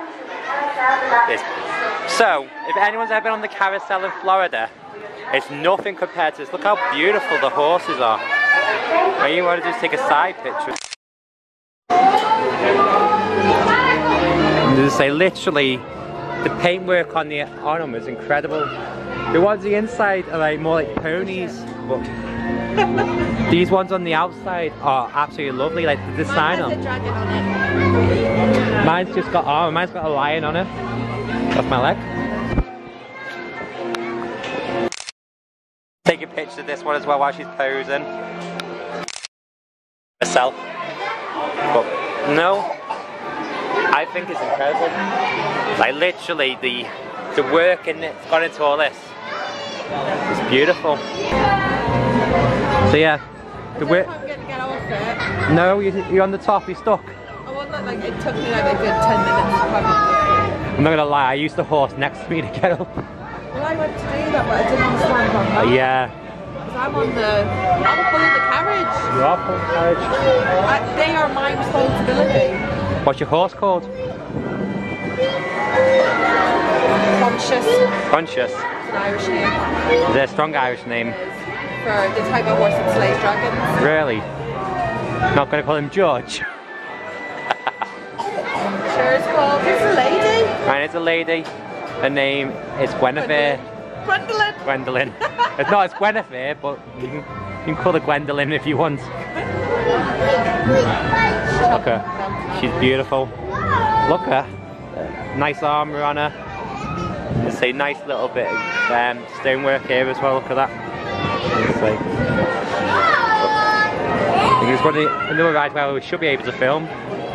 So, if anyone's ever been on the carousel in Florida, it's nothing compared to this. Look how beautiful the horses are. Well, you want to just take a side picture. Just say, literally, the paintwork on them is incredible. The ones on the inside are like more like ponies, but these ones on the outside are absolutely lovely. Like the design on. Mine's just got mine's got a lion on it. That's my leg. Take a picture of this one as well while she's posing. Herself. But no, I think it's incredible. Like literally the work in it's gone into all this. It's beautiful. So yeah, the work. I'm gonna get off it. No, you're on the top. You're stuck. I want that. Like it took me like a good 10 minutes to come. I'm not gonna lie. I used the horse next to me to get up. Well, I went to do that, but I didn't understand about that. Yeah. Because I'm pulling the carriage. You are pulling the carriage. They are my responsibility. What's your horse called? Conscious. Conscious. It's an Irish name. Is it a strong Irish name? For the type of horse that slays dragons. Really? Not gonna call him George? Sure, it's called. It's a lady. Right, it's a lady. Her name is Guinevere. Gwendolyn. Gwendolyn. It's not as Guinevere, but you can call her Gwendolyn if you want. Look at her. She's beautiful. Look at her. Nice armour on her. It's a nice little bit of stonework here as well. Look at that. I think it's one of another ride where we should be able to film.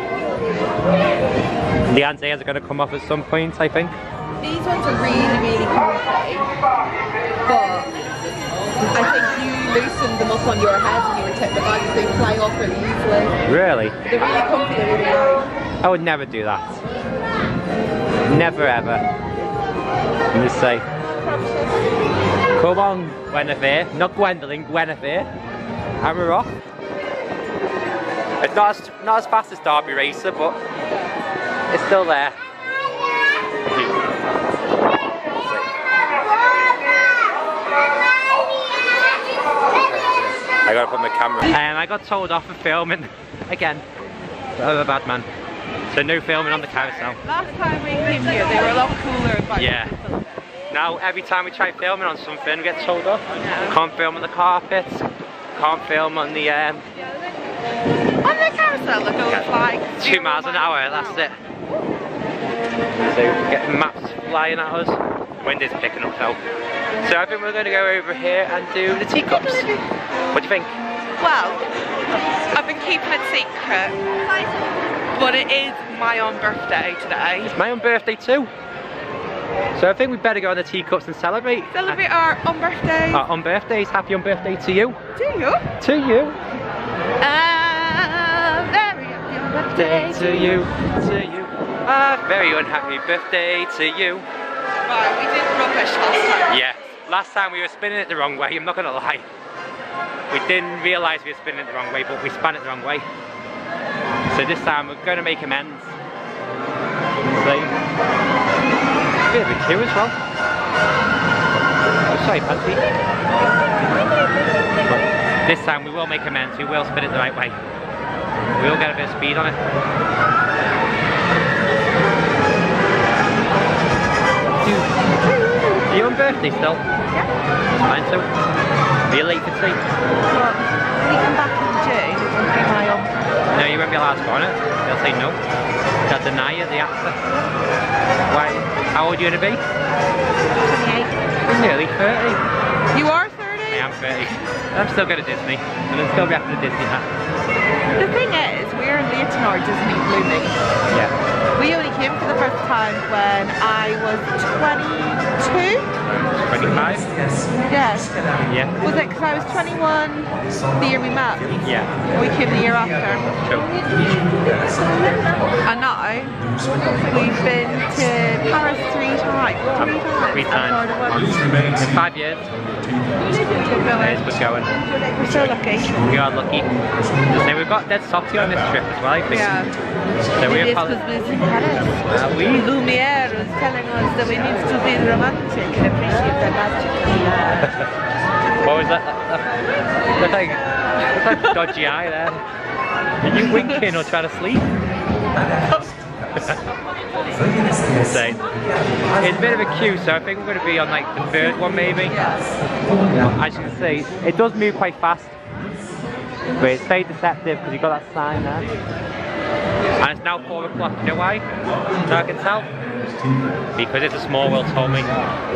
The antennas are going to come off at some point, I think. These ones are really, really comfy, but I think you loosened them up on your head and you were taking the bags, they fly off really easily. Really? They're really comfy, they're really light. I would never do that. Never ever. Let me say. Come on, Guinevere. Not Gwendolyn, Guinevere. And we're off. It's not as fast as Derby Racer, but it's still there. I gotta put my camera. I got told off for filming again. I'm a bad man. So no filming on the carousel. Last time we came here, they were a lot cooler and yeah. Now every time we try filming on something, we get told off. Yeah. Can't film on the carpets. Can't film on the carousel that goes like 2 miles an hour. That's it. So we're getting maps flying at us. Wind is picking up though. So I think we're going to go over here and do the teacups. What do you think? Well, I've been keeping it secret, but it is my own birthday today. It's my own birthday too. So I think we better go on the teacups and celebrate. Celebrate our own birthdays. Our own birthdays. Happy on birthday to you. To you. To you. Very happy on birthday to you. To you. Very unhappy birthday to you. Right, we did rubbish last time. Yeah. Last time we were spinning it the wrong way, I'm not gonna lie. We didn't realise we were spinning it the wrong way, but we spun it the wrong way. So this time we're gonna make amends. So, a bit of a queue as well. Oh, sorry, Pansy. But this time we will make amends, we will spin it the right way. We will get a bit of speed on it. Are you on birthday still? Yeah. Mine too. Are you late for tea? Well, when you come back in June, it won't be my own. No, you won't be allowed to go on it. They'll say no. They'll deny you the answer. Why? How old are you going to be? 28. You're nearly 30. You are 30? I am 30. I'm still going to Disney. And I'm still after the Disney hat. The thing is, we're late in our Disney blooming. Yeah. We only came for the first time when I was 22? 25? Yes. Yeah. Was it because I was 21 the year we met? Yeah. And we came the year after. Sure. And now, we've been to Paris 3 times. Like 3 times? 3 times. In 5 years. It's good going. We're so lucky. We are lucky. So we've got dead softy on this trip as well, I think. Yeah. So it is because we're in Paris. Lumiere was telling us that we need to be romantic and appreciate the magic. What was that? Look like dodgy eye there. Are you winking or trying to sleep? Insane. It's a bit of a queue, so I think we're going to be on like the 3rd one maybe. As you can see, it does move quite fast, but it's very deceptive because you've got that sign there. And it's now 4 o'clock, you know why? So I can tell. Because it's a small world, told me.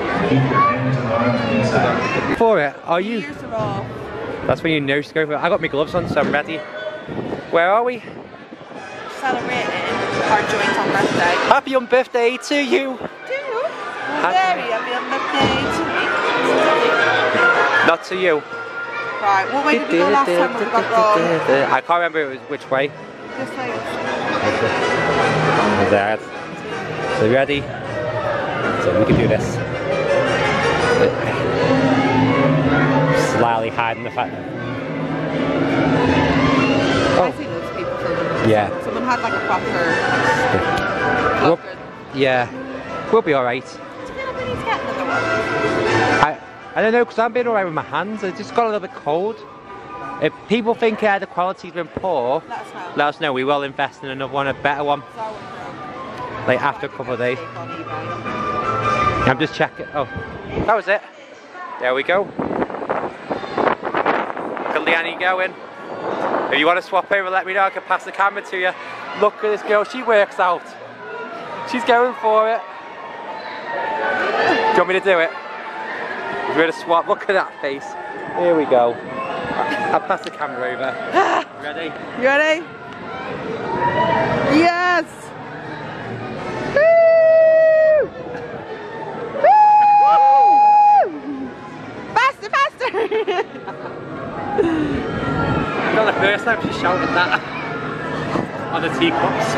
For it, are you? That's when you know to go for it. I got my gloves on, so I'm ready. Where are we? Celebrating our joint on birthday. Happy on birthday to you! To you? Very happy on birthday to me. Not to you. Right, what way did we go last time we got wrong? I can't remember it was which way. This way. There. So ready? So we can do this. Slightly hiding the fact that... I see loads of people filming. Yeah. Someone had like a proper... Yeah. We'll be alright. I don't know, because I'm being alright with my hands. It just got a little bit cold. If people think the quality's been poor, let us know. We will invest in another one, a better one. Like after a couple of days. I'm just checking. Oh, that was it. There we go. Look at Leanne going. If you want to swap over, let me know. I can pass the camera to you. Look at this girl. She works out. She's going for it. Do you want me to do it? We're going to swap. Look at that face. Here we go. I'll pass the camera over. Ready? You ready? Yes! Woo! Woo! Faster, faster! Not the first time she shouted that on the teacups.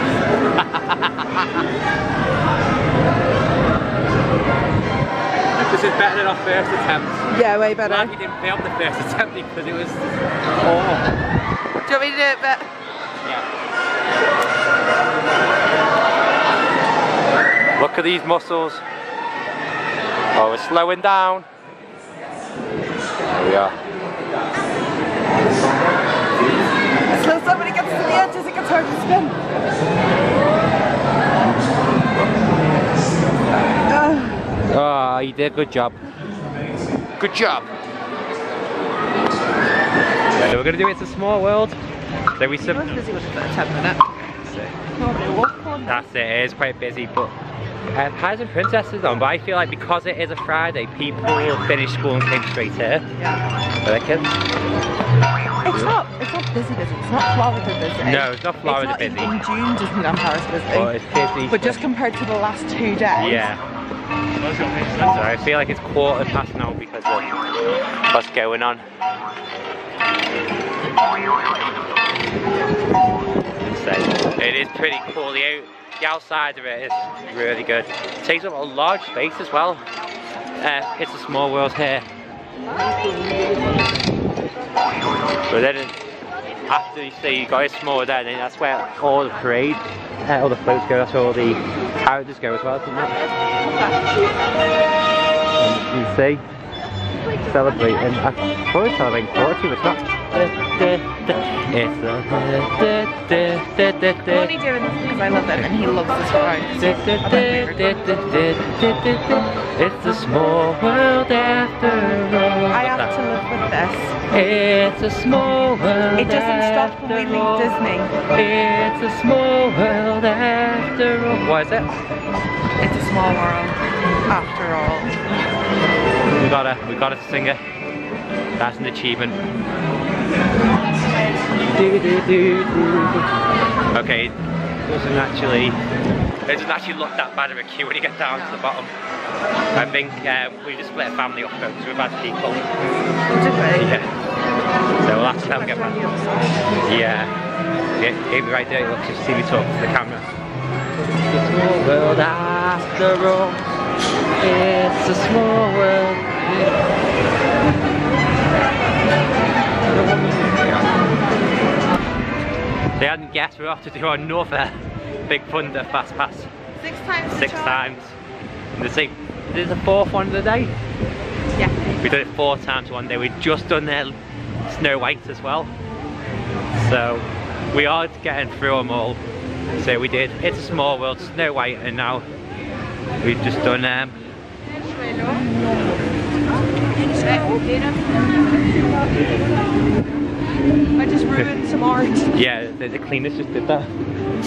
This is better than our first attempt. Yeah, way better. I'm glad we didn't film the first attempt because it was... Oh. Do you want me to do it better? Yeah. Look at these muscles. Oh, we're slowing down. There we are. So somebody gets to the edges, it gets hard to spin. Oh, you did a good job. Good job. So we're gonna do It's a Small World. So we sub. Busy with it for 10 minutes. That's it. It is quite busy, but Pies and Princesses on. But I feel like because it is a Friday, people will finish school and came straight here. Yeah. For their kids. It's not busy. It's not Florida busy. No, it's not Florida busy. It's not even June Disneyland Paris busy. But it's busy. But just compared to the last 2 days. Yeah. So I feel like it's 1:15 now because of what's going on. It is pretty cool. The outside of it is really good. It takes up a large space as well. It's a Small World here. But then after you see you got a smaller there, then that's where all the parade, all the floats go, that's where all the characters go as well, isn't it? And you see, celebrating, I probably celebrating 40, but it's not. I'm only doing this because I love him and he loves this ride. It's a small world after all. I have to live with this. It's a small world. It doesn't stop when we leave Disney. It's a small world after all. What is it? It's a small world after all. We gotta sing it. That's an achievement. Okay, it doesn't actually look that bad of a queue when you get down to the bottom. I think we just split a family up though, because we've had people. Yeah. So we'll have to tell them get back. Yeah. Keep it right there, look, just see me talk to the camera. It's a small world after all. It's a small world. They hadn't guessed we're off to do another Big Thunder Fast Pass. 6 times. 6 times. And this is the 4th one of the day. Yeah. We did it 4 times one day. We've just done their Snow White as well. So we are getting through them all. So we did It's a Small World, Snow White, and now we've just done I just ruined some art. yeah, the cleaners just did that.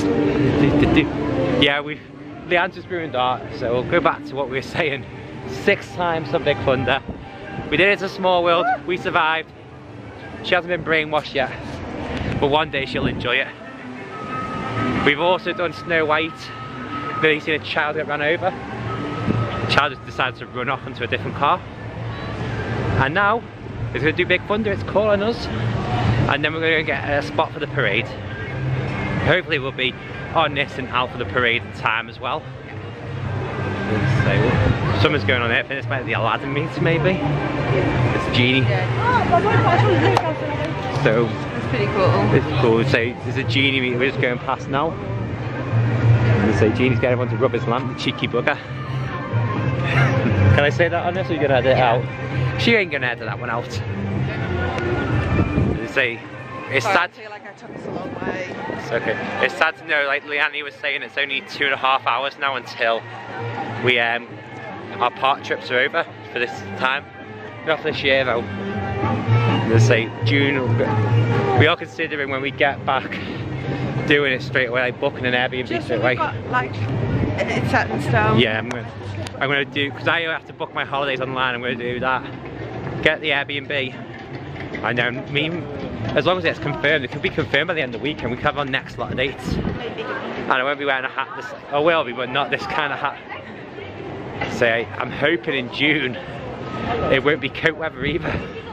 Yeah, Leanne's just ruined art, so we'll go back to what we were saying. 6 times on Big Thunder. We did It's a Small World, we survived. She hasn't been brainwashed yet, but one day she'll enjoy it. We've also done Snow White. We've seen a child get run over. The child just decided to run off into a different car. And now, it's going to do Big Thunder, it's calling us. And then we're going to get a spot for the parade. Hopefully we'll be on this and out for the parade time as well. So, something's going on here. I think this might be the Aladdin meter maybe. It's Genie. So, It's pretty cool. it's cool. So there's a Genie meter we're just going past now. And so Genie's getting everyone to rub his lamp, the cheeky bugger. Can I say that on this or are you going to edit it out? She ain't going to edit that one out. Say, it's Sorry, sad. I feel like I took us a long way. It's okay. It's sad to know, like Leanne was saying, it's only 2.5 hours now until we our park trips are over for this time. Not for this year though. Let's say June. We are considering when we get back doing it straight away, like booking an Airbnb Just straight so away. we've got, like, it's set in stone. Yeah, I'm gonna do, because I have to book my holidays online. I'm gonna do that. Get the Airbnb. I know, as long as it's confirmed, it could be confirmed by the end of the week and we can have our next lot of dates. And I won't be wearing a hat this, I will be, but not this kind of hat. So I'm hoping in June it won't be coat weather either.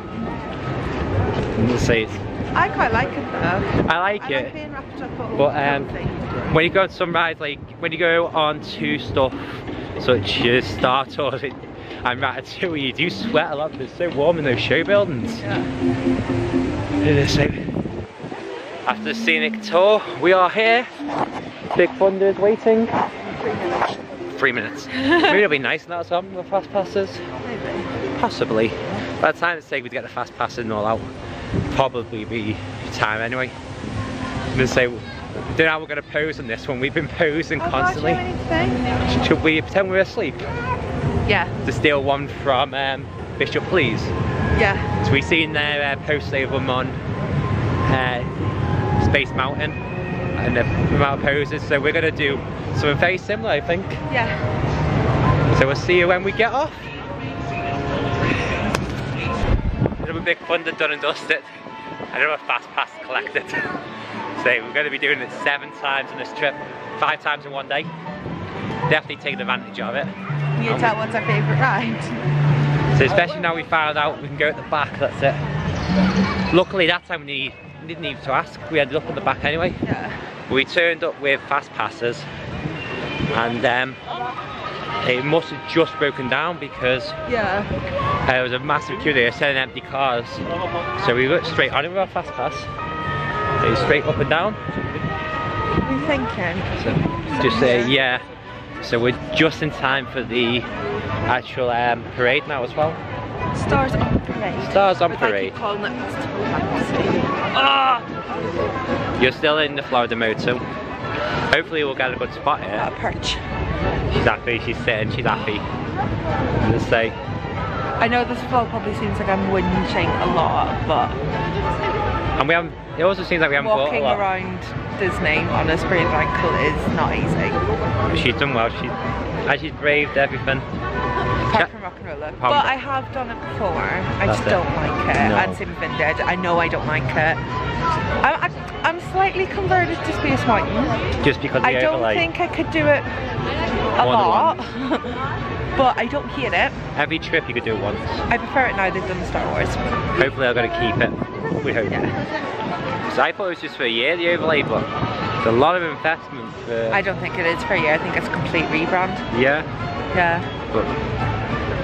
We'll see. I quite like it though. I like it. Like being wrapped up all But fancy. when you go on some rides, like when you go on to stuff such as Star Tours and Ratatouille, you do sweat a lot because it's so warm in those show buildings. Yeah. So, after the scenic tour, we are here. Big Thunder is waiting. 3 minutes. Maybe it'll be nice now some with fast passes. Maybe. Possibly. By the time it's taken to get the fast passes and all out, probably be time anyway. I'm gonna say, we don't know how we're gonna pose on this one. We've been posing constantly. God, do you have anything? Should we pretend we're asleep? Yeah. To steal one from Bishop Please. Yeah. So we've seen their post of them on Space Mountain and the amount of poses, so we're going to do something very similar, I think. Yeah. So we'll see you when we get off. Another Big Thunder done and dusted. Another fast pass collected. So we're going to be doing it 7 times on this trip, 5 times in one day. Definitely taking advantage of it. Can you tell what's our favourite ride? So especially now we found out we can go at the back, that's it. Luckily that time we didn't need to ask, we ended up at the back anyway. Yeah. We turned up with fast passes and it must have just broken down because there was a massive queue there, selling empty cars. So we looked straight on it with our fast pass. So it was straight up and down. What are you thinking? So just say yeah. So we're just in time for the actual parade now as well. Stars on Parade. Stars on But Parade. I keep calling it Festival Fantasy. You're still in the Florida mode, so hopefully we'll get a good spot here. A perch. She's happy, she's sitting, she's happy. Let's say. I know this vlog probably seems like I'm whinging a lot, but And we haven't, it also seems like we haven't bought a walking lot. around Disney on a sprained ankle is not easy. She's done well, she's braved everything. Apart from rock and roller. But I have done it before. I just don't like it. No. And same with Vintage. I know I don't like it. I'm slightly converted to Space Mountain. Just because of the I don't overlay. think I could do it a lot. But I don't hate it. Every trip you could do it once. I prefer it now they've done Star Wars. Hopefully they're going to keep it. We hope. Yeah. So I thought it was just for a year, the overlay, but it's a lot of investment for... I don't think it is for a year. I think it's a complete rebrand. Yeah. Yeah. But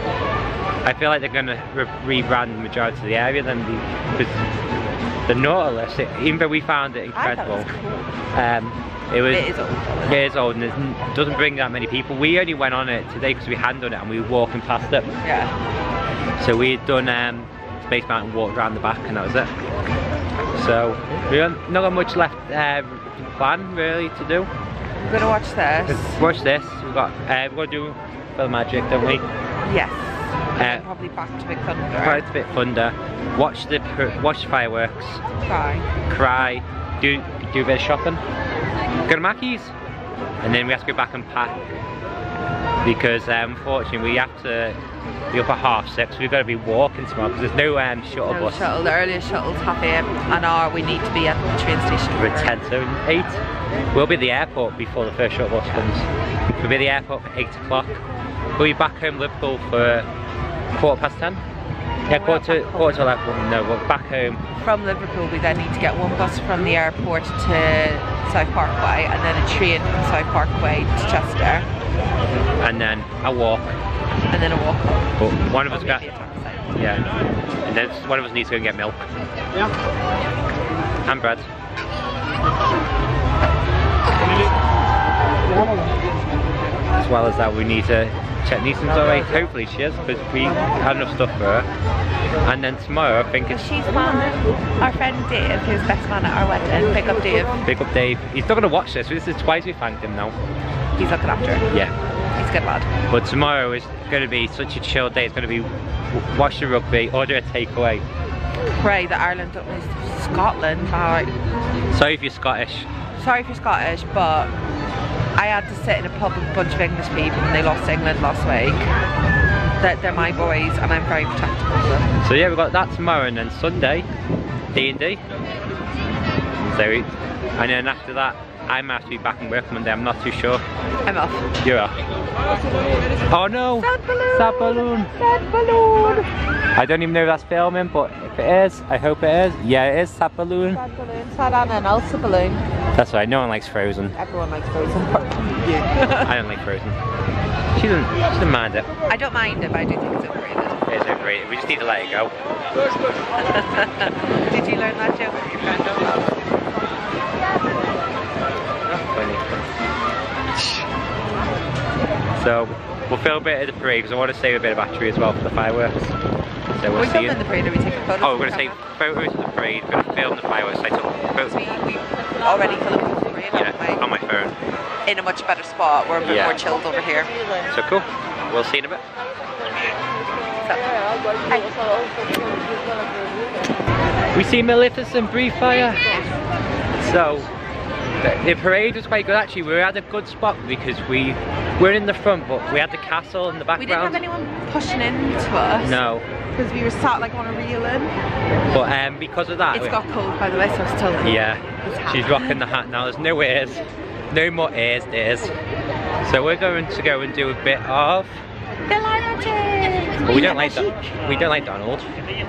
I feel like they're going to rebrand the majority of the area then, because the Nautilus, even though we found it incredible, it is old and it doesn't bring that many people. We only went on it today because we hadn't done it and we were walking past it. Yeah. So we had done Space Mountain, walked around the back, and that was it. So we don't not got much left plan really to do. We're gonna watch this. Watch this. We're gonna do Film Magic, don't we? Yes. Probably back to Big Thunder. Back to Big Thunder. Watch the fireworks. Cry. Do a bit of shopping. Go to Mackey's, and then we have to go back and pack because unfortunately we have to be up at 6:30. We've got to be walking tomorrow because there's no shuttle bus. Shuttle. The earliest shuttle's 8:30, and we need to be at the train station. We're at 10 to 8. We'll be at the airport before the first shuttle bus comes. We'll be at the airport for 8 o'clock. We'll be back home Liverpool for 10:15. Yeah, quarter to 11. No, we're back home. From Liverpool, we then need to get one bus from the airport to South Parkway, and then a train from South Parkway to Chester. And then a walk. And then a walk home. But one of us got. Yeah. And then one of us needs to go and get milk. Yeah. And bread. As well as that, we need to check Neeson's alright. Hopefully she is, because we had enough stuff for her. And then tomorrow, I think it's... She's fanning our friend Dave, who's best man at our wedding. Big up Dave. Big up Dave. He's not going to watch this. This is twice we thanked him now. He's looking after her. Yeah. He's a good lad. But tomorrow is going to be such a chill day. It's going to be watch the rugby, order a takeaway. Pray that Ireland don't lose to Scotland. Sorry if you're Scottish. Sorry if you're Scottish, but I had to sit in a pub with a bunch of English people when they lost to England last week. They're my boys and I'm very protective of them. So yeah, we've got that tomorrow, and then Sunday, D&D. So, and then after that, I might have to be back in work Monday, I'm not too sure. I'm off. You're off. Oh no! Sad balloon! Sad balloon! Sad balloon! I don't even know if that's filming, but if it is, I hope it is. Yeah, it is Sad balloon. Sad balloon. Sad Anna and Elsa balloon. That's right, no one likes Frozen. Everyone likes Frozen. You. I don't like Frozen. She doesn't mind it. I don't mind it, but I do think it's overrated. It is overrated, we just need to let it go. Did you learn that joke from your friend Olaf? So we'll film a bit of the parade because I want to save a bit of battery as well for the fireworks. So we'll see you. The parade, are we taking photos? Oh, we're going to take photos of the parade. We're going to film the fireworks. I took photos. We already filmed the parade on my phone. In a much better spot. We're a bit more chilled over here. So cool. We'll see you in a bit. We see Maleficent breathe fire. So the parade was quite good actually. We had a good spot because we were in the front, but we had the castle in the background. We didn't have anyone pushing into us. No. Because we were sat like on a railing. But because of that, it's got cold by the way, so I was telling you. Yeah. She's rocking the hat now. There's no ears, no more ears. So we're going to go and do a bit of the magic. But we don't like that. We don't like Donald.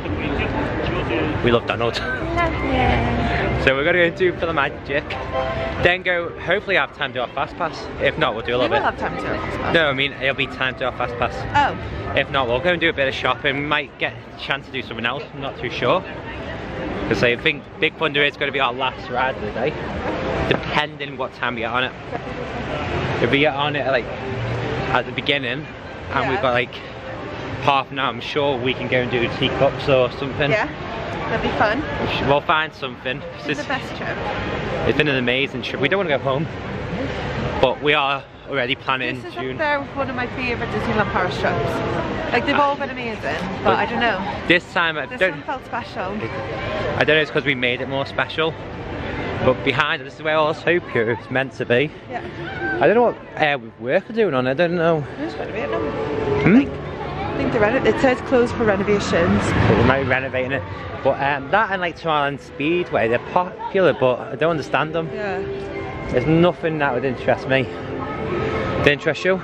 We love Donald. Love you. So we're gonna go do for the magic. Then go. Hopefully, have time to do our fast pass. If not, we'll do a little bit. We will have time to do our fast pass. No, I mean it'll be time to do our fast pass. Oh. If not, we'll go and do a bit of shopping. We might get a chance to do something else. I'm not too sure. Because I think Big Thunder is going to be our last ride of the day, depending what time we get on it. If we get on it like at the beginning, and we've got like half an hour, I'm sure we can go and do teacups or something. Yeah, that'd be fun. We'll find something. It's the best trip. It's been an amazing trip. We don't want to go home, but we are already planning in This is June. up there with one of my favourite Disneyland Paris trips. Like they've all been amazing, but I don't know. This time This one felt special. I don't know, it's because we made it more special. But behind it, this is where Autopia is meant to be. Yeah. I don't know what work we're doing on it, I don't know. They're just renovating them. I think they're it says closed for renovations. So they might be renovating it. But that and like Tomorrowland Speedway, they're popular, but I don't understand them. Yeah. There's nothing that would interest me. Does it interest you?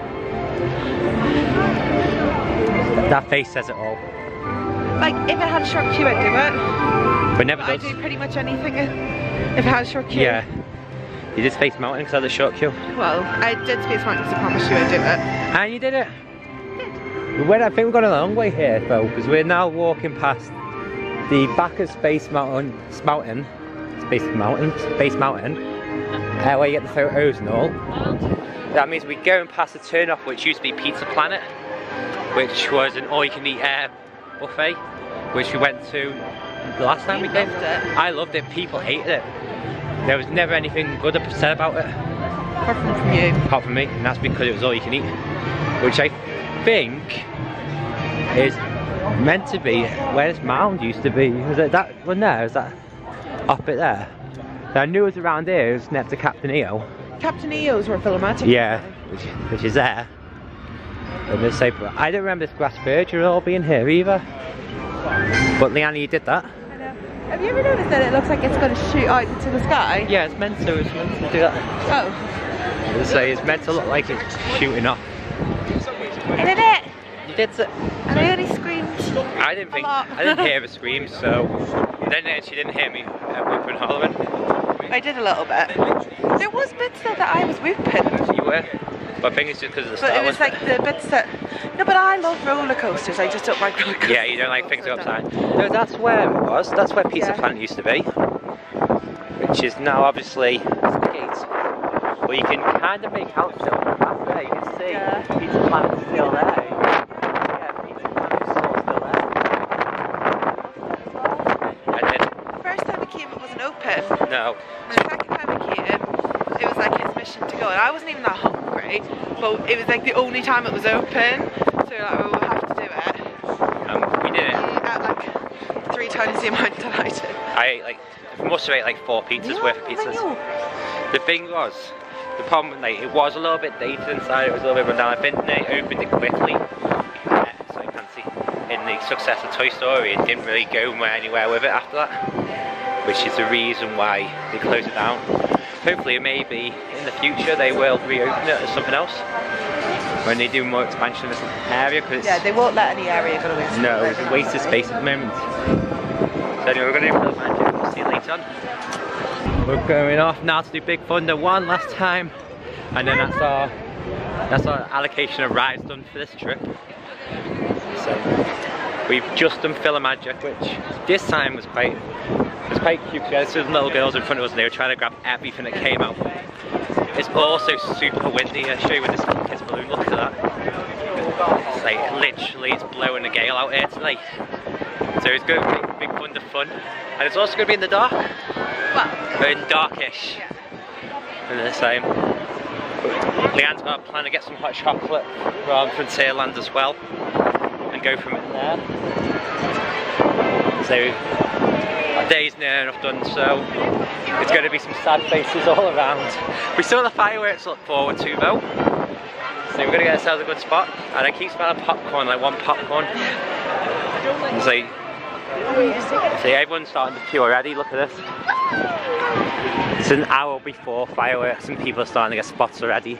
That face says it all. Like if it had a short queue, I'd do it. But never I does. do pretty much anything if it had a short queue. Yeah. You did Space Mountain because I had a short queue. Well, I did Space Mountain because I promised you I'd do it. And you did it. I think we've got a long way here though, because we're now walking past the back of Space Mountain, where you get the photos and all. That means we're going past the turn off, which used to be Pizza Planet, which was an all-you-can-eat buffet, which we went to the last time we came. I loved it. People hated it. There was never anything good said about it. Apart from you. Apart from me, and that's because it was all you can eat, which I think is meant to be where this mound used to be. Was it that one there? Was that up it there? I knew it was around here. It was next to Captain EO. Captain EO's were Philomatic. Yeah, which is there. I don't remember this grass verge at all being here either. But Leanne, you did that. I know. Have you ever noticed that it looks like it's going to shoot out into the sky? Yeah, it's meant to do that. Oh. It's meant to look like it's shooting off. I did it! You did it. And I only screamed. I didn't hear her scream, so she didn't hear me whooping and hollering. I did a little bit. There was bits there that I was whooping. You were? But I think it's just because of the start. But it was like the bits that... No, but I love roller coasters. I just don't like roller coasters. Yeah, you don't like things upside. No, that's where it was. That's where Pizza Planet used to be. Which is now obviously the gate. But you can kind of make out still from back there. You can see Pizza Planet's still there. Yeah, Pizza Planet's still there. And then... The first time we came, it wasn't open. No. And the second time we came, it was like his mission to go. And I wasn't even that hungry, but it was like the only time it was open. So we were like, oh, we'll have to do it. We did it. We ate like 3 times the amount that I did. I must have ate like 4 pizzas worth of pizzas. The thing was, the problem, like, it was a little bit dated inside, it was a little bit run down. I think they opened it quickly, so you can see, in the success of Toy Story, it didn't really go anywhere with it after that, which is the reason why they closed it down. Hopefully, maybe in the future they will reopen it as something else when they do more expansion in this area. Cause yeah, they won't let any area go to waste. No, it's a waste of space at the moment. So anyway, we're going to do Phil Magic. We'll see you later on. We're going off now to do Big Thunder one last time, and then that's our allocation of rides done for this trip. So we've just done Magic, which this time was quite cute. There's some little girls in front of us and they were trying to grab everything that came out. It's also super windy. I'll show you with this kid's balloon. Look at that. It's like literally it's blowing a gale out here tonight. So it's going to be Big Thunder fun, and it's also going to be in the dark. Well, in darkish. And the same. Leanne's got a plan to get some hot chocolate from Frontierland as well, and go from it there. So our day's near enough done, so it's going to be some sad faces all around. We still have the fireworks to look forward to though, so we're going to get ourselves a good spot. And I keep smelling popcorn, like one popcorn. And so everyone's starting to queue already. Look at this. It's an hour before fireworks and people are starting to get spots already.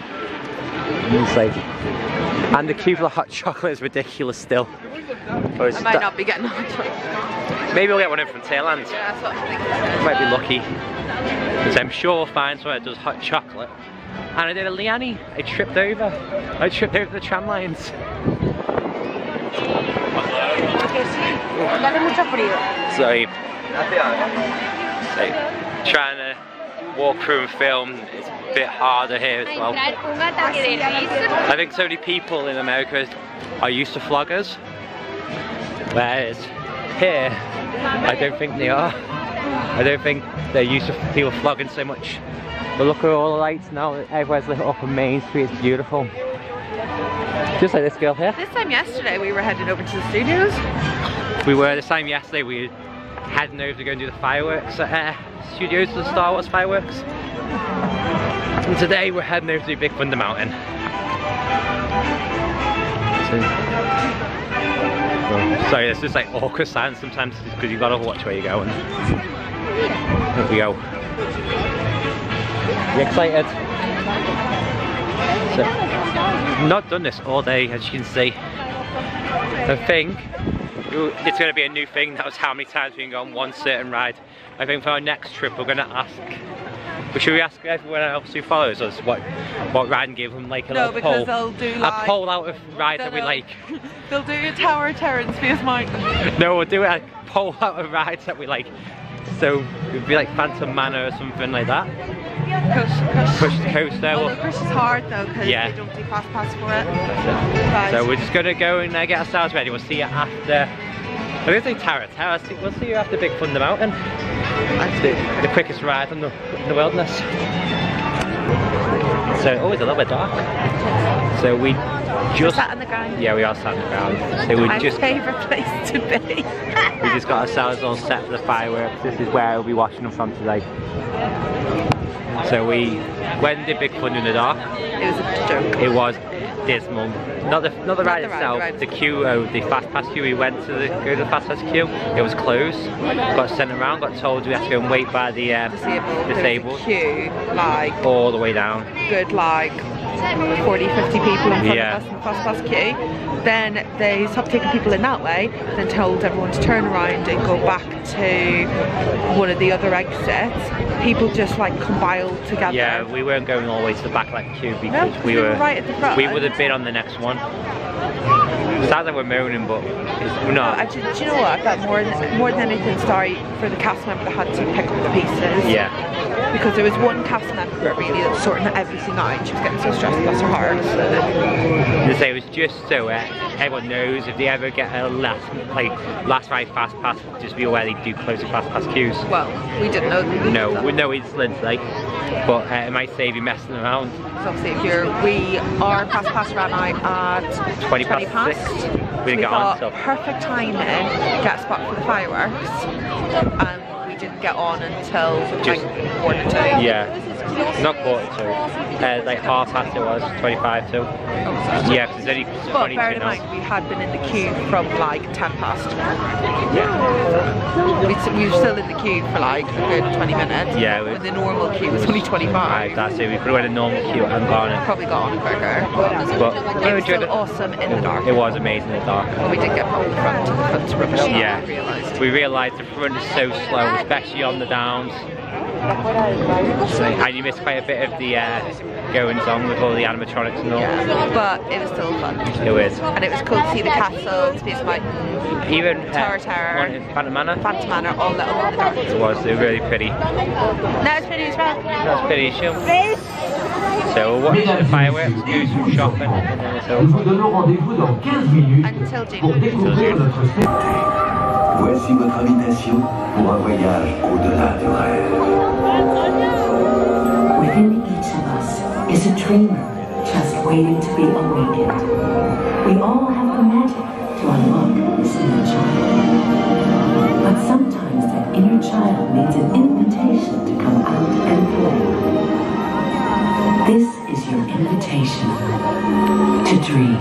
And the queue for the hot chocolate is ridiculous still. I might not be getting hot chocolate. Maybe we'll get one in Frontierland. Yeah, that's what I'm thinking. Might be lucky. Because I'm sure we'll find someone that does hot chocolate. And I did a Liani. I tripped over the tram lines. So trying to walk through and film is a bit harder here as well. I think so many people in America are used to vloggers, whereas here I don't think they are. I don't think they're used to people vlogging so much. But look at all the lights now, everywhere's lit up on Main Street, it's beautiful. Just like this girl here. This time yesterday we were heading over to the studios. We were, this time yesterday we were heading over to go and do the fireworks at studios, the Star Wars fireworks. And today we're heading over to Big Thunder Mountain. Sorry, there's just like awkward silence sometimes because you've got to watch where you're going. There we go. You excited? So, I've not done this all day, as you can see. I think it's going to be a new thing. That was how many times we can go on one certain ride. I think for our next trip we're going to ask But should we ask everyone else who follows us what ride and give them like a little poll? No, because they'll do like... A poll out of rides that we like. They'll do a Tower of Terror and Space Mountain. No, we'll do a poll out of rides that we like. So it would be like Phantom Manor or something like that. Push the Coaster. Although Push is hard though because they don't do fast pass for it. Right. So we're just gonna go and get ourselves ready. We'll see you after. I'm gonna say Tower of Terror. We'll see you after Big Thunder Mountain. The quickest ride in the wilderness. So always a little bit dark. So we just sat on the ground. Yeah, we are sat on the ground. So we my just favourite place to be. We just got ourselves all set for the fireworks. This is where we'll be watching them from today. So when did Big Thunder in the dark? It was a joke. It was dismal. Not the ride itself. The queue, the fast pass queue. We went to go to the fast pass queue. It was closed. Got sent around. Got told we had to go and wait by the disabled. Queue like all the way down. Good like 40, 50 people in front of us in the fast pass queue. Then they stopped taking people in that way, then told everyone to turn around and go back to one of the other exits. People just like compiled together. Yeah, we weren't going all the way to the back like the queue because we were right at the front. We would have been on the next one. It sounds like we're moaning, but we're not. No, actually, do you know what? I felt more than anything sorry for the cast member that had to pick up the pieces. Yeah. Because there was one cast member really that was sorting everything out and she was getting so stressed, bless her heart. As I say, it was just so everyone knows if they ever get a last ride fast pass, just be aware they do close the fast pass queues. Well, we didn't know that. No, we know it's like, but it might save you messing around. So obviously our fast pass ran out at 20 past 6. We didn't get on, so perfect timing, get a spot for the fireworks, and we didn't get on until like 1:45. Yeah, not 1:45. Like 1/2 it was, 25 to. Yeah, because it's only 22 But bear in mind, we had been in the queue from like 10 past. Yeah. We were still in the queue for like a good 20 minutes. Yeah. When the normal queue was only 25. Right, that's it. We could have went a normal queue and gone in. Probably got on quicker. But it was still awesome in the dark. It was amazing in the dark. But we did get from the front to rubbish. Yeah. We realised the front is so slow, especially on the downs. And you missed quite a bit of the goings on with all the animatronics and all. Yeah, but it was still fun. It was. And it was cool to see the castle, Space Mountain, even Tower of Terror, Phantom Manor, all lit up in the dark. It was. They were really pretty. No, it's pretty as well. That's pretty chill. So we'll watch the fireworks, do some shopping, and then it's over. Until June. Until June. Voici votre invitation pour un voyage au-delà du rêve. Within each of us is a dreamer just waiting to be awakened. We all have the magic to unlock this inner child. But sometimes that inner child needs an invitation to come out and play. This is your invitation to dream.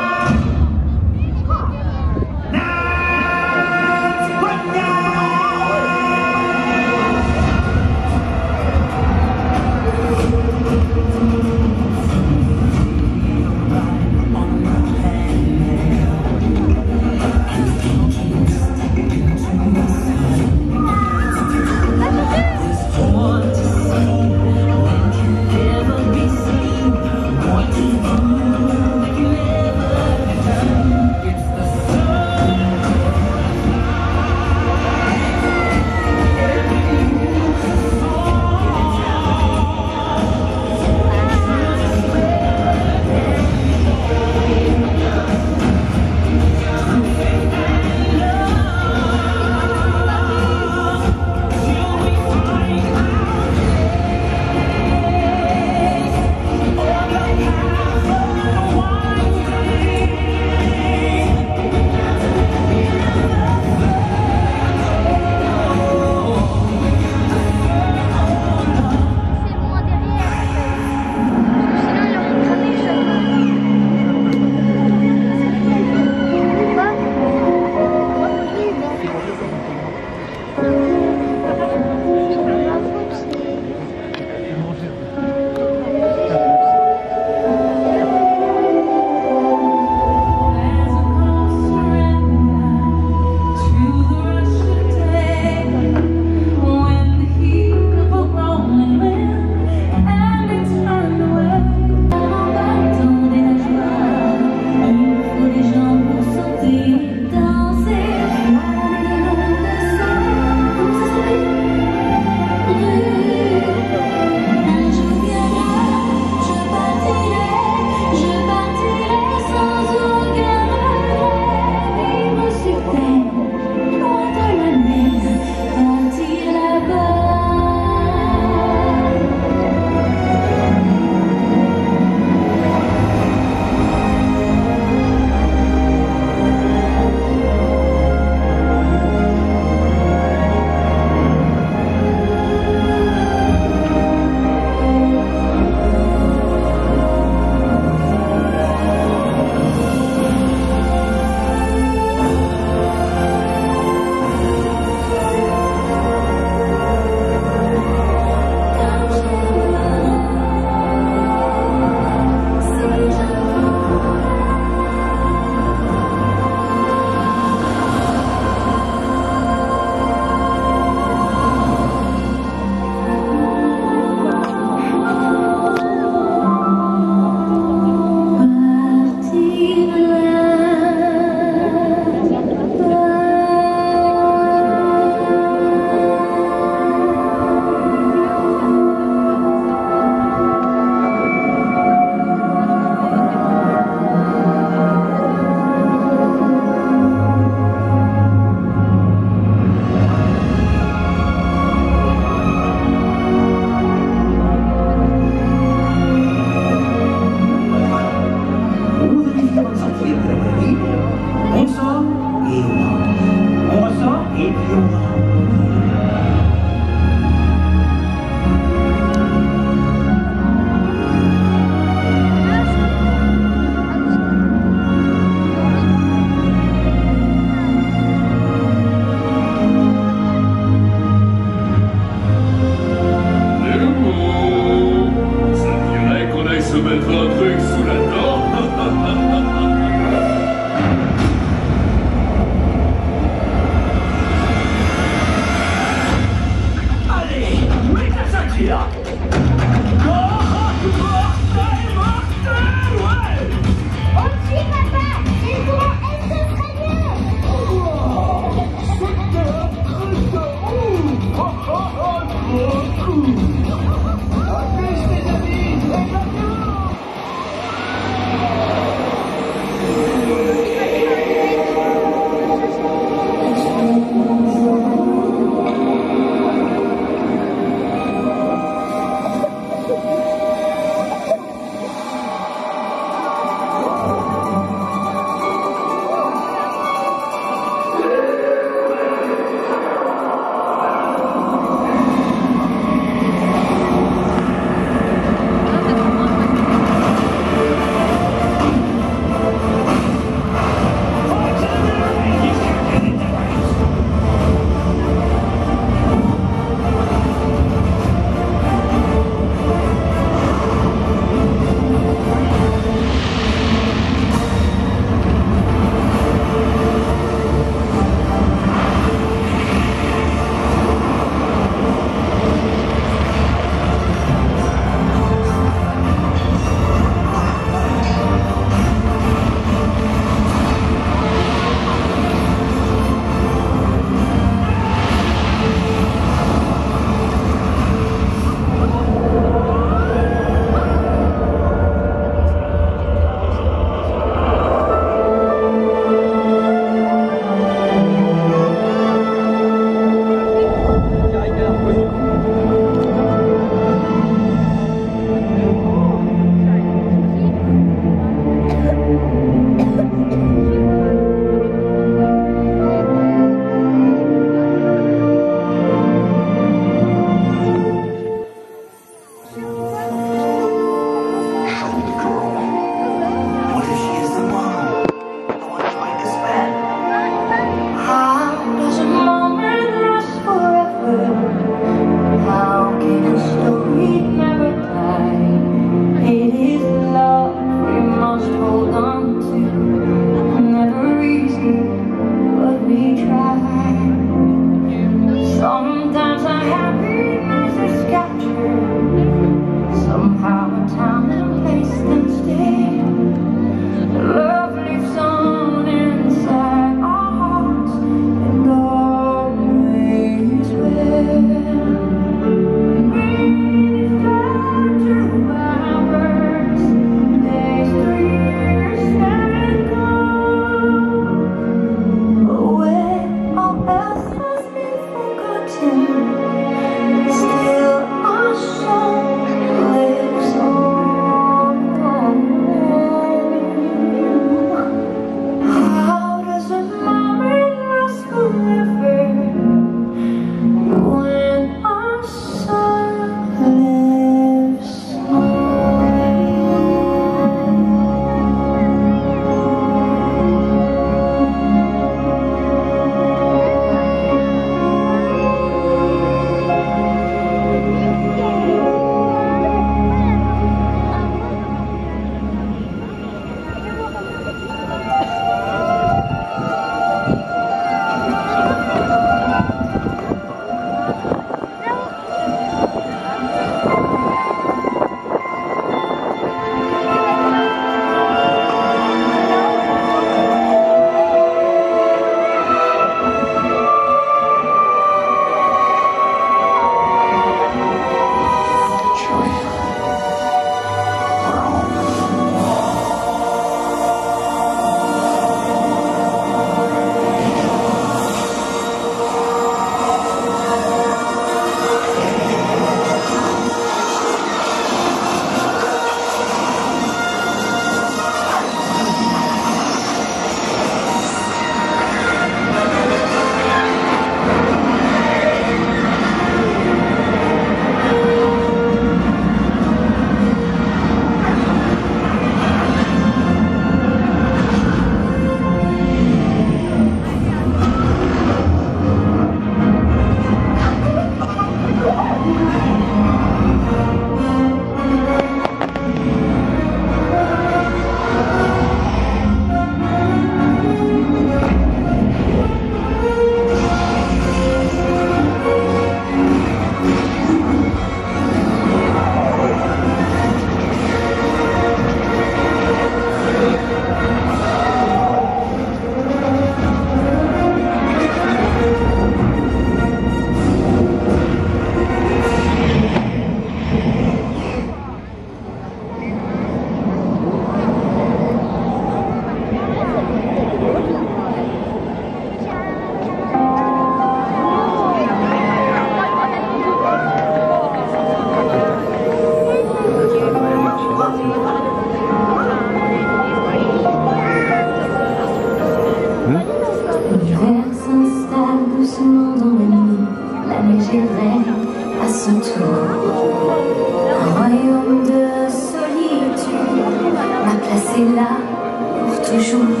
autour. Un royaume de solitude m'a placé là pour toujours.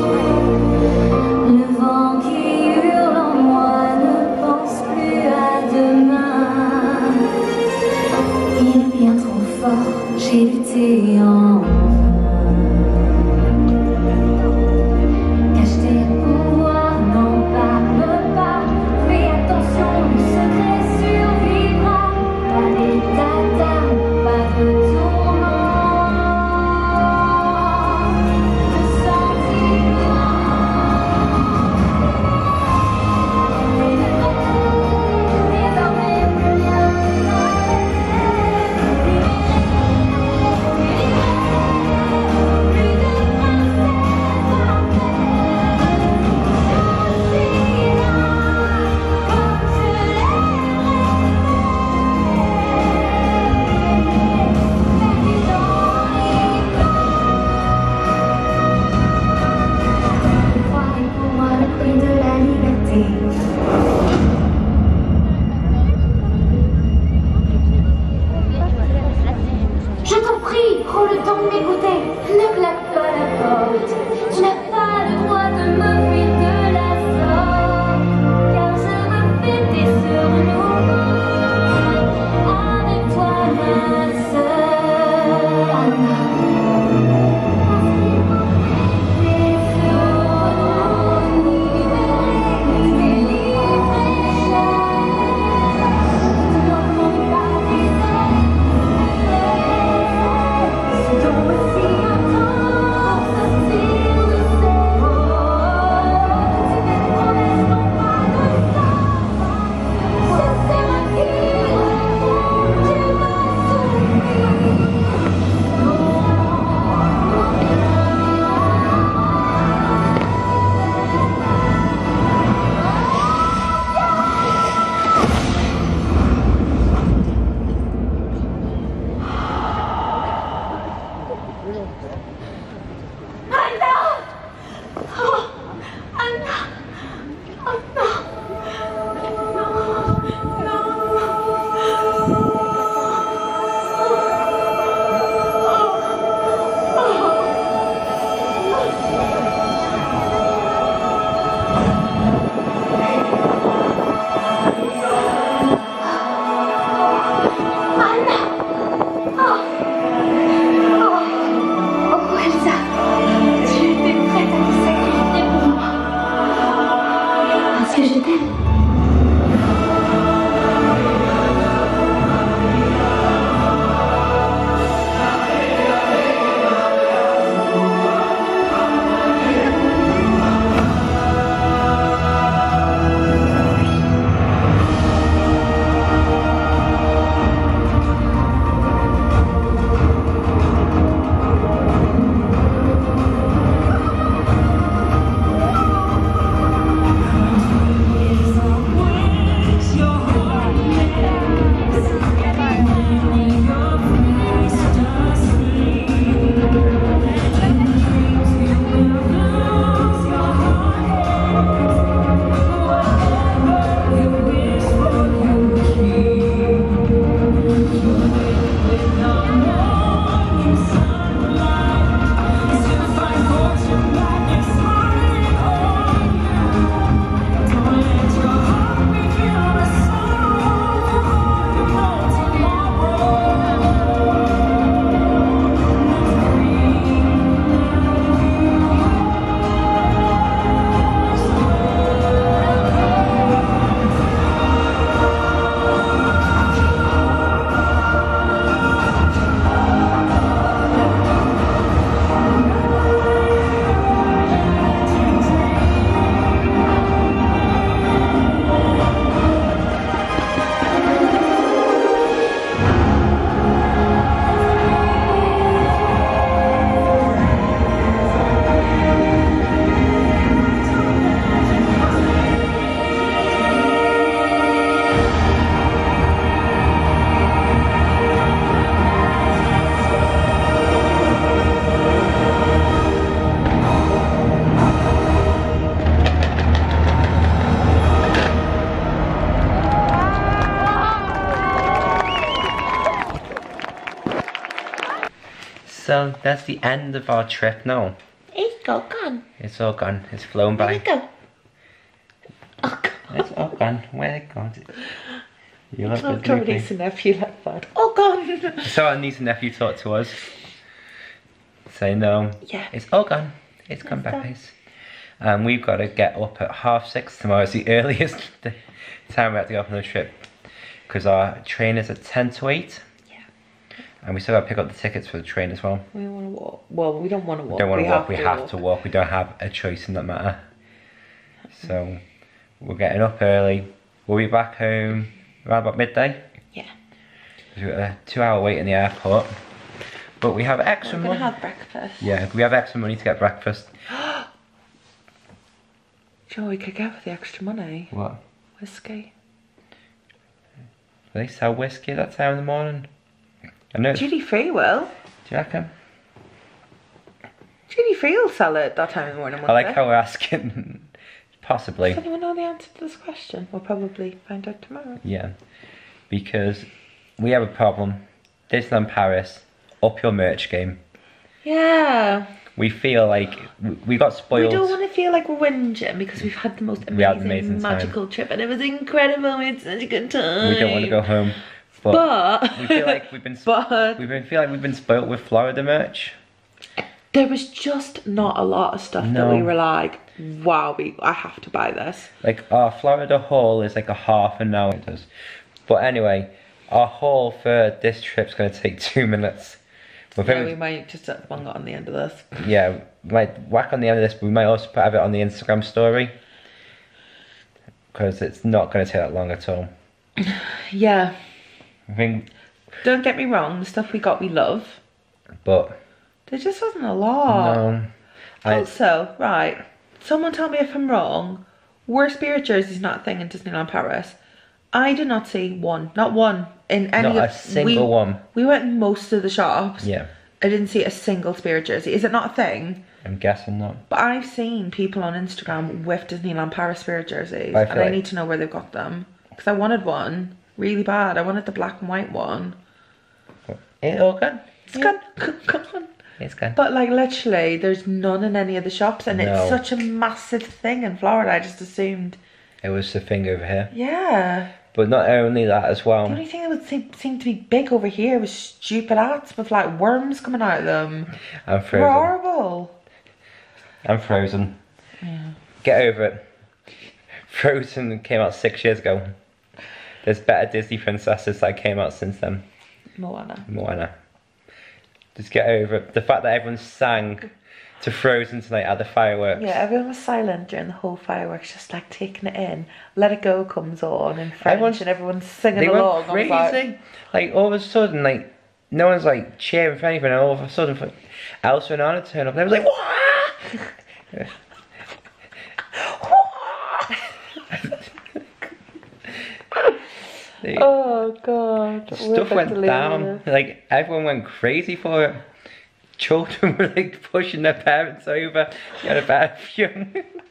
Le vent qui hurle en moi ne pense plus à demain. Il est bien trop fort, j'ai lutté en So that's the end of our trip now. It's all gone. It's all gone. It's flown by. Where'd it go? Oh, God. It's all gone. Where'd it go? You love I've told niece and nephew like that. Oh, gone. So our niece and nephew talk to us. Say no. Yeah. It's all gone. It's gone back, guys. And we've got to get up at 6:30 tomorrow. It's the earliest time we have to go off on the trip. Because our train is at 10 to 8. Yeah. And we still got to pick up the tickets for the train as well. We want to walk. Well, we don't want to walk. We don't want to walk. We have to walk. We don't have a choice in that matter. So we're getting up early. We'll be back home around about midday. Yeah. We've got a 2-hour wait in the airport. But we have extra money. We're going to have breakfast. Yeah, we have extra money to get breakfast. Joe, we could get with the extra money. What? Whiskey. Do they sell whiskey at that time in the morning? I know. Duty free will. Do you reckon? Duty free will sell it that time in the morning. I like how we're asking. Possibly. Does anyone know the answer to this question? We'll probably find out tomorrow. Yeah. Because we have a problem. Disneyland Paris, up your merch game. Yeah. We feel like we got spoiled. We don't want to feel like we're whinging because we've had the most amazing magical trip and it was incredible. We had such a good time. We don't want to go home. But we feel like we've been spoiled with Florida merch. There was just not a lot of stuff that we were like, wow, I have to buy this. Like our Florida haul is like a half an hour. It does. But anyway, our haul for this trip's going to take 2 minutes. Yeah, we might just bung it on the end of this. Yeah, we might whack on the end of this, but we might also have it on the Instagram story. Because it's not going to take that long at all. Yeah. I think... Don't get me wrong, the stuff we got we love. But... There just wasn't a lot. No. Also, right, someone tell me if I'm wrong, were Spirit jerseys not a thing in Disneyland Paris? I did not see one, not one, in any not a single one. We went in most of the shops. Yeah. I didn't see a single Spirit jersey. Is it not a thing? I'm guessing not. But I've seen people on Instagram with Disneyland Paris Spirit jerseys. And I need to know where they've got them. Because I wanted one really bad. I wanted the black and white one. It's all gone. It's gone. Gone. It's gone. But like literally, there's none in any of the shops. And it's such a massive thing in Florida. I just assumed. It was the thing over here. Yeah. But not only that as well. The only thing that would seem to be big over here was stupid hats with like worms coming out of them. I'm frozen. They're horrible. I'm frozen. Yeah. Get over it. Frozen came out 6 years ago. There's better Disney princesses that came out since then. Moana. Just get over it. The fact that everyone sang to Frozen tonight at the fireworks. Yeah, everyone was silent during the whole fireworks, just like taking it in. Let It Go comes on in French and everyone's singing along. They went crazy. Like all of a sudden, like no one's like cheering for anything, and all of a sudden, like, Elsa and Anna turn up, and everyone's like, oh god. Stuff went down. Like everyone went crazy for it. Children were like pushing their parents over. You had a bad few.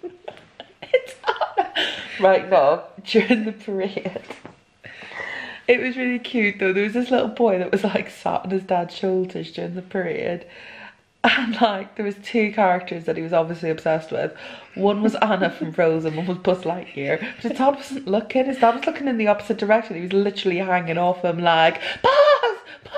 Right now, during the parade, it was really cute though. There was this little boy that was like sat on his dad's shoulders during the parade. And like, there was 2 characters that he was obviously obsessed with. One was Anna from Frozen, one was Buzz Lightyear. But his dad wasn't looking, his dad was looking in the opposite direction. He was literally hanging off him like, Buzz!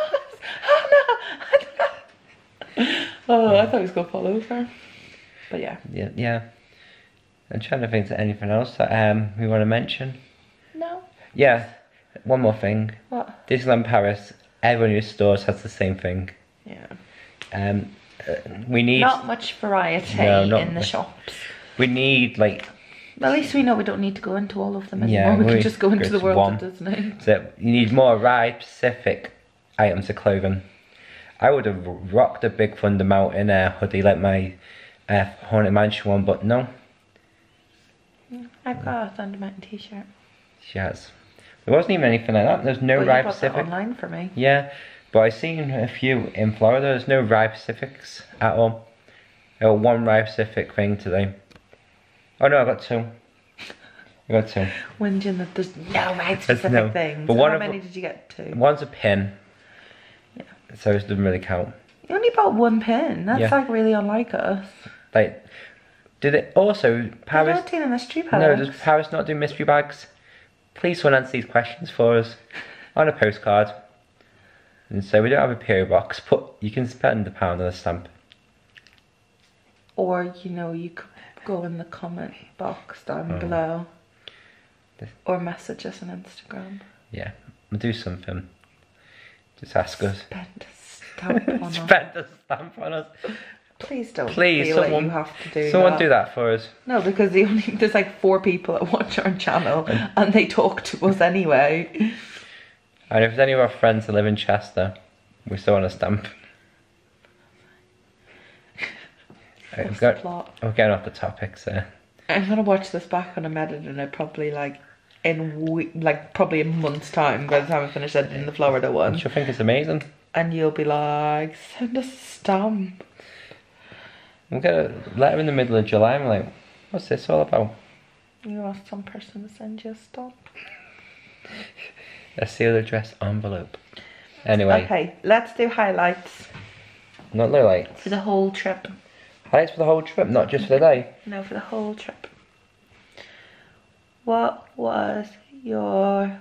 Anna! Oh, I thought he was going to fall over. But yeah. Yeah. I'm trying to think of anything else that we want to mention. No. Yeah, one more thing. What? Disneyland Paris, everyone in your stores has the same thing. Yeah. We need... Not much variety in the shops. We need, like... At least we know we don't need to go into all of them anymore. We can just go into the world of Disney. So you need more ride-specific items of clothing. I would have rocked a Big Thunder Mountain hoodie like my Haunted Mansion one, but no. I've got a Thunder Mountain t-shirt. She has. There wasn't even anything like that. There's no ride-specific. You bought that online for me. Yeah. But I've seen a few in Florida. There's no Ride Pacifics at all. There was one Ride Pacific thing today. Oh no, I got 2. I got 2. Whinging that there's no Ride Pacific things. But how many did you get 2? One's a pin. Yeah. So it doesn't really count. You only bought one pin. That's like really unlike us. Like, did it also Paris? They're not doing a mystery bag. No, does Paris not do mystery bags? Please someone answer these questions for us on a postcard. And so we don't have a PO box, but you can spend £1 on a stamp. Or, you know, you could go in the comment box down below. Or message us on Instagram. Yeah, we'll do something. Just ask us. Spend a stamp on us. Spend a stamp on us. Please don't Please, feel someone, like you have to do someone that. do that for us. No, because there's like 4 people that watch our channel and they talk to us anyway. And if there's any of our friends that live in Chester, we still want a stamp. What's the plot? We're getting off the topics there. I'm gonna watch this back when I'm editing it probably like probably a month's time by the time I finish editing the Florida one. Which I think is amazing. And you'll be like, send us a stamp. We'll get a letter in the middle of July and we're like, what's this all about? You ask some person to send you a stamp. A sealed address envelope. Anyway. Okay, let's do highlights. Not lowlights. For the whole trip. Highlights for the whole trip, not just for the day. No, for the whole trip. What was your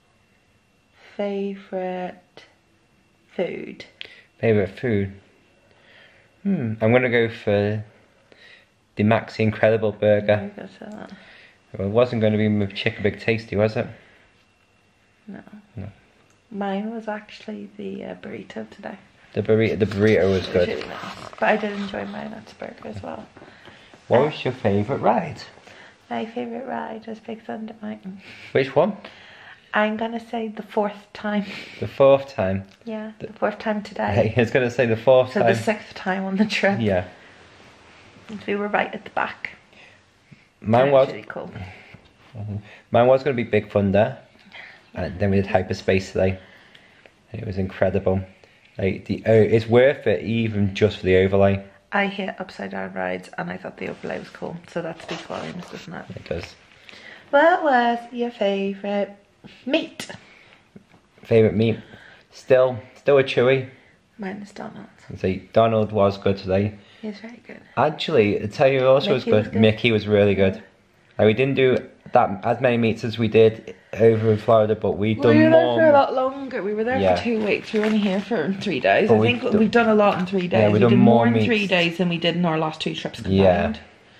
favourite food? Favourite food? I'm gonna go for the Maxi Incredible Burger. Well, it wasn't going to be with Chicken Big Tasty, was it? No. No. Mine was actually the burrito today. The burrito was good. Really nice. But I did enjoy my nuts burger as well. What was your favourite ride? My favourite ride was Big Thunder Mountain. Which one? I'm gonna say the 4th time. The 4th time? Yeah, the 4th time today. I was going to say the 4th so time. So the 6th time on the trip. Yeah. And we were right at the back. Mine was really cool. Mine was going to be Big Thunder. And then we did Hyperspace today. And it was incredible. Like it's worth it even just for the overlay. I hate upside down rides and I thought the overlay was cool. So that speaks volumes, doesn't it? It does. What was your favourite meat? Favourite meat? Still a Chewy. Mine is Donald's. See, Donald was good today. He was very good. Actually, I tell you who also was good. Mickey was really good. Like, we didn't do as many meets as we did over in Florida, but we've done more. We were there for a lot longer. We were there for 2 weeks. We were only here for 3 days. I think we've done a lot in 3 days. Yeah, we did more in 3 days than we did in our last 2 trips combined. Yeah.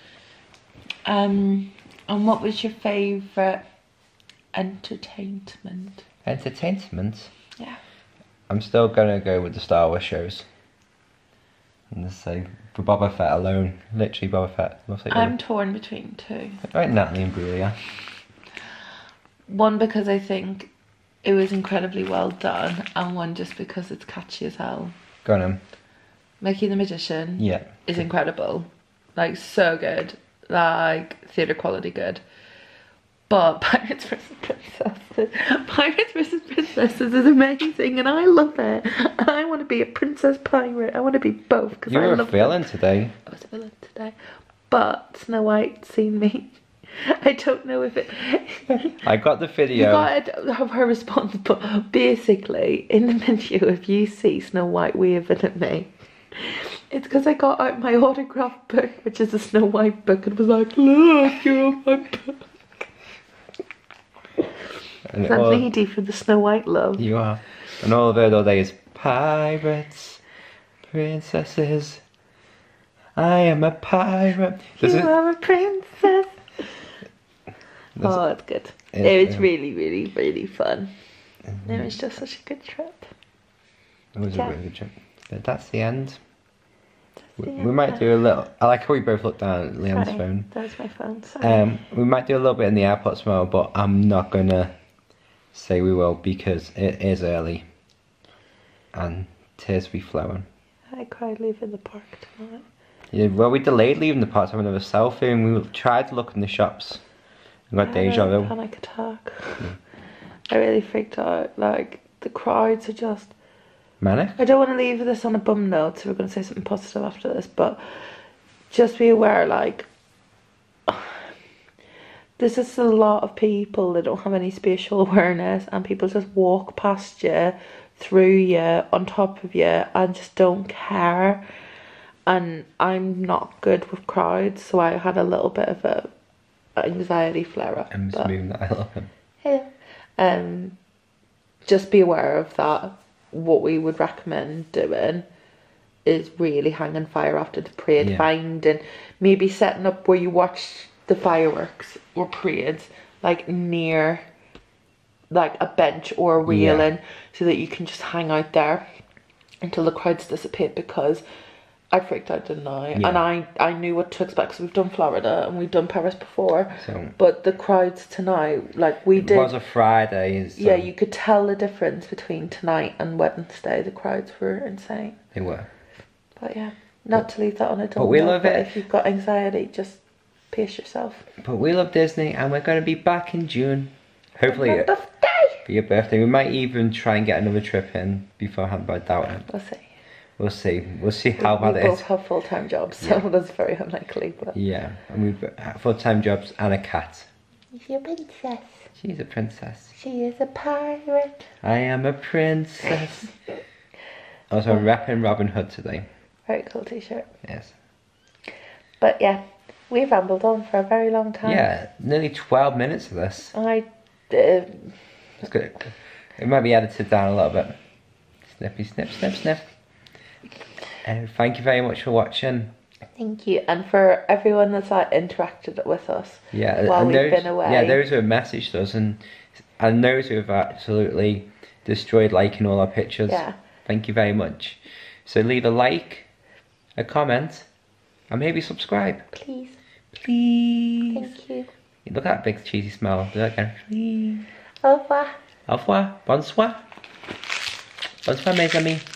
And what was your favourite entertainment? Entertainment? Yeah. I'm still gonna go with the Star Wars shows. And just say for Boba Fett alone, literally Boba Fett. I'm torn between 2. Right, Natalie and Brulia. One because I think it was incredibly well done, and one just because it's catchy as hell. Go on then. Mickey the Magician. Yeah. Is incredible, like so good, like theatre quality good. But Pirates vs Princesses is amazing and I love it. And I want to be a princess pirate. I want to be both. Because you were a villain today. I was a villain today. But Snow White seen me. I don't know if it... I got the video. You got her response, but basically, in the video, if you see Snow White waving at me, it's because I got out my autograph book, which is a Snow White book, and was like, look, you're on my book. And I'm needy for the Snow White love. You are. And all I've heard all day is pirates, princesses. I am a pirate. You are a princess. Oh, it's good. It was really, really, really fun. It was just such a good trip. It was a really good trip. But that's the end. We might do a little. I like how we both looked down at Leon's phone. That's my phone. Sorry. We might do a little bit in the airport tomorrow, but I'm not gonna say we will because it is early and tears be flowing. I cried leaving the park tonight. Yeah, well, we delayed leaving the park to have another selfie, and we tried to look in the shops. We got deja vu. Panic attack. Yeah. I really freaked out. Like the crowds are just manic. I don't want to leave this on a bum note, so we're going to say something positive after this, but just be aware, like, there's just a lot of people that don't have any spatial awareness, and people just walk past you through you, on top of you, and just don't care. And I'm not good with crowds, so I had a little bit of a anxiety flare up. I'm just moving that. I love him. Yeah. Just be aware of that. What we would recommend doing is really hanging fire after the parade, finding, maybe setting up where you watch the fireworks or parades, like near like a bench or a railing, so that you can just hang out there until the crowds dissipate, because I freaked out, didn't I? And I knew what to expect, because we've done Florida and we've done Paris before. So, but the crowds tonight, like we did... It was a Friday. So. Yeah, you could tell the difference between tonight and Wednesday. The crowds were insane. They were. But yeah, not to leave that on a dull But we note, love it. If you've got anxiety, just pace yourself. But we love Disney, and we're going to be back in June. Hopefully for your birthday. We might even try and get another trip in beforehand, but I doubt it. We'll see. We'll see. We'll see how bad it is. We both have full-time jobs, so that's very unlikely. But yeah, and we've got full-time jobs and a cat. She's a princess. She's a princess. She is a pirate. I am a princess. Also, I'm repping Robin Hood today. Very cool t-shirt. Yes. But yeah, we've rambled on for a very long time. Yeah, nearly 12 minutes of this. It's good. It might be edited down a little bit. Snippy, snip, snip, snip. Thank you very much for watching. Thank you, and for everyone that's interacted with us while we've been away. Yeah, those who have messaged us and those who have absolutely destroyed liking all our pictures. Yeah. Thank you very much. So leave a like, a comment, and maybe subscribe. Please. Please. Thank you. Look at that big cheesy smile. Do that again. Please. Au revoir. Au revoir. Bonsoir. Bonsoir, mes amis.